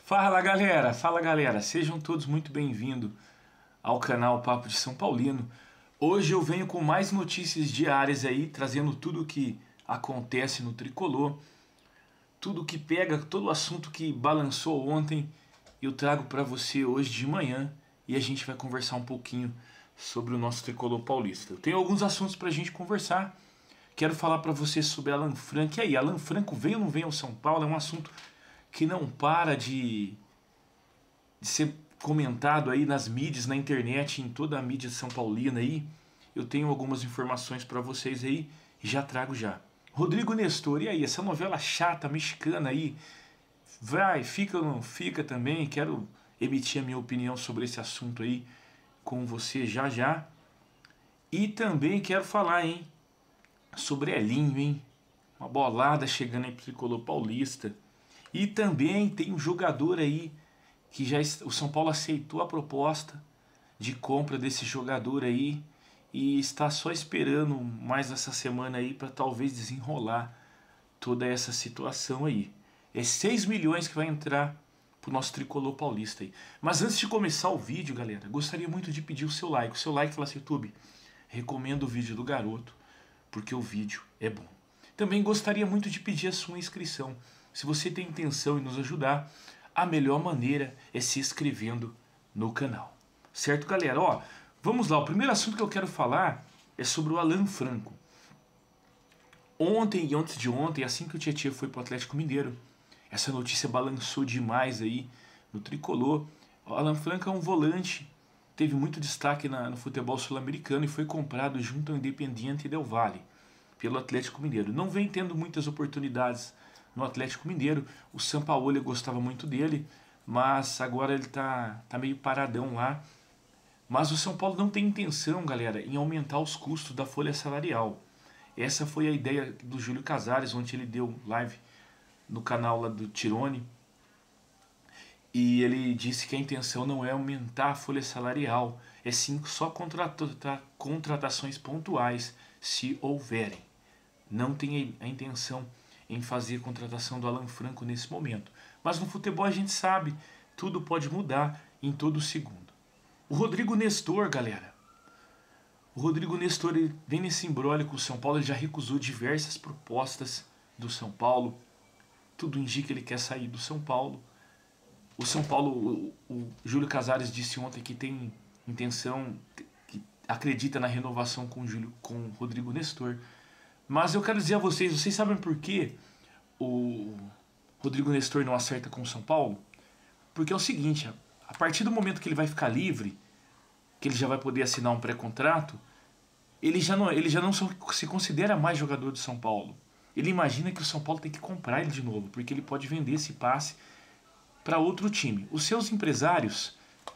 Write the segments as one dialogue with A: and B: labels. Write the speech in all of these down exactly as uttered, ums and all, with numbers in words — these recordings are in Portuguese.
A: Fala galera, fala galera, sejam todos muito bem-vindos ao canal Papo de São Paulino. Hoje eu venho com mais notícias diárias aí, trazendo tudo o que acontece no Tricolor, tudo que pega, todo o assunto que balançou ontem, eu trago para você hoje de manhã e a gente vai conversar um pouquinho sobre o nosso Tricolor paulista. Eu tenho alguns assuntos para a gente conversar, quero falar para você sobre Alan Franco. E aí, Alan Franco vem ou não vem ao São Paulo? É um assunto que não para de, de ser comentado aí nas mídias, na internet, em toda a mídia São Paulina aí. Eu tenho algumas informações para vocês aí e já trago já. Rodrigo Nestor, e aí, essa novela chata, mexicana aí, vai, fica ou não fica também? Quero emitir a minha opinião sobre esse assunto aí com você já já. E também quero falar, hein, sobre Elinho, hein, uma bolada chegando aí pro Tricolor paulista. E também tem um jogador aí que já o São Paulo aceitou a proposta de compra desse jogador aí e está só esperando mais essa semana aí para talvez desenrolar toda essa situação aí. É seis milhões que vai entrar pro nosso Tricolor paulista aí. Mas antes de começar o vídeo, galera, gostaria muito de pedir o seu like. O seu like, fala assim, YouTube, recomendo o vídeo do garoto porque o vídeo é bom. Também gostaria muito de pedir a sua inscrição. Se você tem intenção em nos ajudar, a melhor maneira é se inscrevendo no canal. Certo, galera? Ó, vamos lá. O primeiro assunto que eu quero falar é sobre o Alan Franco. Ontem e antes de ontem, assim que o Tietchan foi para o Atlético Mineiro, essa notícia balançou demais aí no Tricolor. O Alan Franco é um volante, teve muito destaque na, no futebol sul-americano e foi comprado junto ao Independiente Del Valle pelo Atlético Mineiro. Não vem tendo muitas oportunidades no Atlético Mineiro. O Sampaoli gostava muito dele, mas agora ele tá, tá meio paradão lá. Mas o São Paulo não tem intenção, galera, em aumentar os custos da folha salarial. Essa foi a ideia do Júlio Casares, onde ele deu live no canal lá do Tirone. E ele disse que a intenção não é aumentar a folha salarial, é sim só contratar contratações pontuais, se houverem. Não tem a intenção em fazer a contratação do Alan Franco nesse momento. Mas no futebol a gente sabe, tudo pode mudar em todo segundo. O Rodrigo Nestor, galera. O Rodrigo Nestor ele vem nesse imbróglio com o São Paulo, ele já recusou diversas propostas do São Paulo. Tudo indica que ele quer sair do São Paulo. O São Paulo, o, o Júlio Casares disse ontem que tem intenção, que acredita na renovação com o, Júlio, com o Rodrigo Nestor. Mas eu quero dizer a vocês, vocês sabem por que o Rodrigo Nestor não acerta com o São Paulo? Porque é o seguinte, a partir do momento que ele vai ficar livre, que ele já vai poder assinar um pré-contrato, ele já não, ele já não se considera mais jogador do São Paulo. Ele imagina que o São Paulo tem que comprar ele de novo, porque ele pode vender esse passe para outro time. Os seus empresários,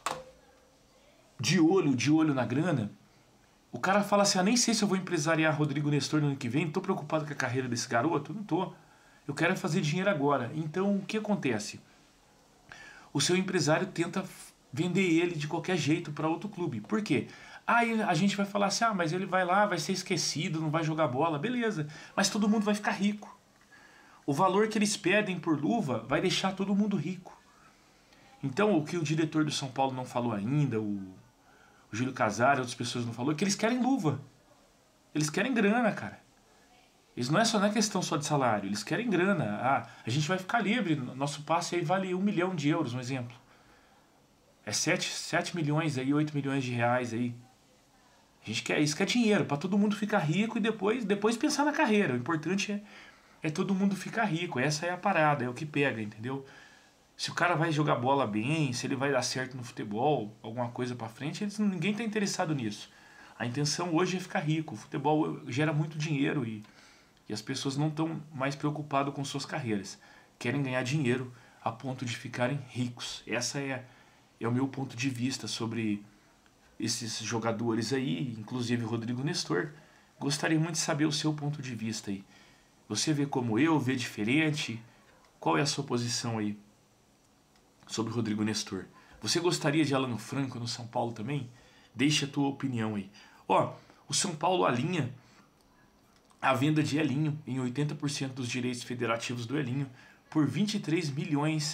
A: de olho, de olho na grana, o cara fala assim, ah, nem sei se eu vou empresariar Rodrigo Nestor no ano que vem, não tô preocupado com a carreira desse garoto, não tô. Eu quero fazer dinheiro agora. Então, o que acontece? O seu empresário tenta vender ele de qualquer jeito para outro clube. Por quê? Aí a gente vai falar assim, ah, mas ele vai lá, vai ser esquecido, não vai jogar bola, beleza. Mas todo mundo vai ficar rico. O valor que eles pedem por luva vai deixar todo mundo rico. Então, o que o diretor do São Paulo não falou ainda, o o Júlio Casares, outras pessoas não falou, é que eles querem luva. Eles querem grana, cara. Eles não é só na questão só de salário, eles querem grana. Ah, a gente vai ficar livre, nosso passe aí vale um milhão de euros, um exemplo. É sete, sete milhões aí, oito milhões de reais aí. A gente quer isso, quer dinheiro, para todo mundo ficar rico e depois, depois pensar na carreira. O importante é, é todo mundo ficar rico, essa é a parada, é o que pega, entendeu? Se o cara vai jogar bola bem, se ele vai dar certo no futebol, alguma coisa pra frente, eles, ninguém tá interessado nisso. A intenção hoje é ficar rico. O futebol gera muito dinheiro e, e as pessoas não estão mais preocupadas com suas carreiras. Querem ganhar dinheiro a ponto de ficarem ricos. Essa é, é o meu ponto de vista sobre esses jogadores aí, inclusive o Rodrigo Nestor. Gostaria muito de saber o seu ponto de vista aí. Você vê como eu, vê diferente? Qual é a sua posição aí sobre o Rodrigo Nestor? Você gostaria de Alan Franco no São Paulo também? Deixa a tua opinião aí. Ó, o São Paulo alinha a venda de Elinho em oitenta por cento dos direitos federativos do Elinho por vinte e três milhões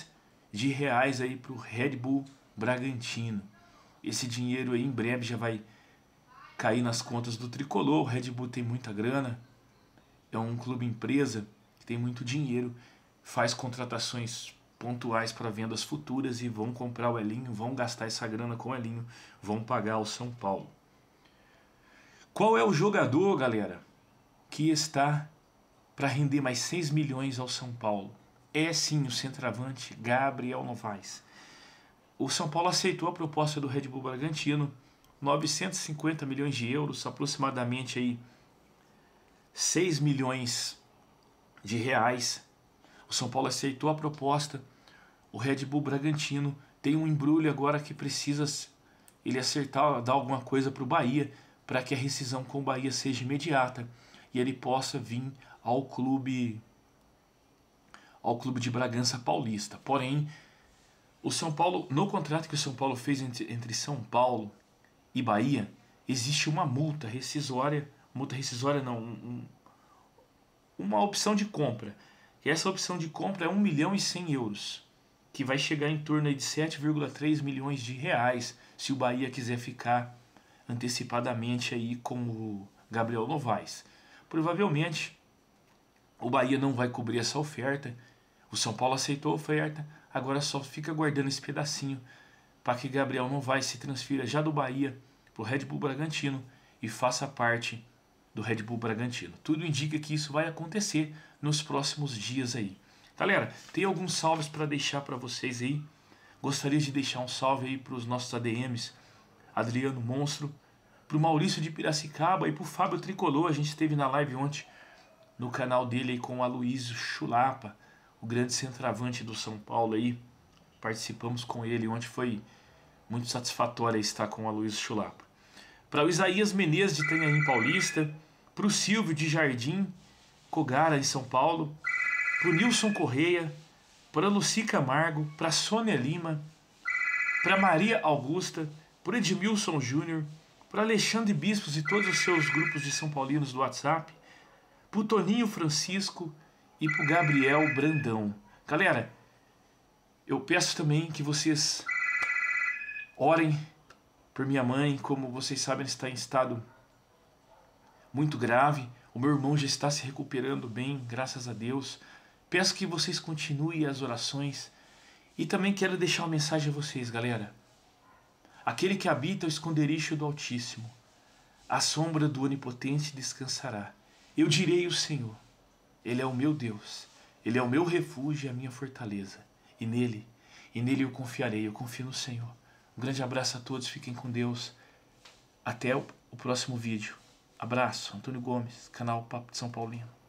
A: de reais aí para o Red Bull Bragantino. Esse dinheiro aí em breve já vai cair nas contas do tricolor. O Red Bull tem muita grana, é um clube empresa que tem muito dinheiro, faz contratações pontuais para vendas futuras e vão comprar o Elinho, vão gastar essa grana com o Elinho, vão pagar o São Paulo. Qual é o jogador, galera, que está para render mais seis milhões ao São Paulo? É sim o centroavante Gabriel Novaes. O São Paulo aceitou a proposta do Red Bull Bragantino, novecentos e cinquenta milhões de euros, aproximadamente aí seis milhões de reais. O São Paulo aceitou a proposta. O Red Bull Bragantino tem um embrulho agora que precisa ele acertar, dar alguma coisa para o Bahia, para que a rescisão com o Bahia seja imediata e ele possa vir ao clube ao clube de Bragança Paulista. Porém, o São Paulo, no contrato que o São Paulo fez entre, entre São Paulo e Bahia, existe uma multa rescisória, multa rescisória não, um, uma opção de compra. E essa opção de compra é um milhão e cem euros, que vai chegar em torno de sete vírgula três milhões de reais, se o Bahia quiser ficar antecipadamente aí com o Gabriel Novaes. Provavelmente o Bahia não vai cobrir essa oferta. O São Paulo aceitou a oferta, agora só fica guardando esse pedacinho para que Gabriel Novaes se transfira já do Bahia para o Red Bull Bragantino e faça parte do Red Bull Bragantino. Tudo indica que isso vai acontecer nos próximos dias aí. Galera, tem alguns salves para deixar para vocês aí. Gostaria de deixar um salve aí para os nossos A D Ms, Adriano Monstro, para o Maurício de Piracicaba e para o Fábio Tricolor. A gente esteve na live ontem no canal dele aí com o Aloysio Chulapa, o grande centroavante do São Paulo aí. Participamos com ele ontem, foi muito satisfatório estar com o Aloysio Chulapa. Para o Isaías Menezes de Itanhaém Paulista, para o Silvio de Jardim Cogara de São Paulo, para o Nilson Correia, para a Luci Camargo, para a Sônia Lima, para Maria Augusta, para Edmilson Júnior, para Alexandre Bispos e todos os seus grupos de São Paulinos do WhatsApp, para o Toninho Francisco e para o Gabriel Brandão. Galera, eu peço também que vocês orem por minha mãe. Como vocês sabem, ela está em estado muito grave. O meu irmão já está se recuperando bem, graças a Deus. Peço que vocês continuem as orações. E também quero deixar uma mensagem a vocês, galera. Aquele que habita o esconderijo do Altíssimo, à sombra do Onipotente descansará. Eu direi o Senhor, Ele é o meu Deus, Ele é o meu refúgio e a minha fortaleza. E nele, e nele eu confiarei, eu confio no Senhor. Um grande abraço a todos, fiquem com Deus. Até o próximo vídeo. Abraço, Antônio Gomes, canal Papo de São Paulino.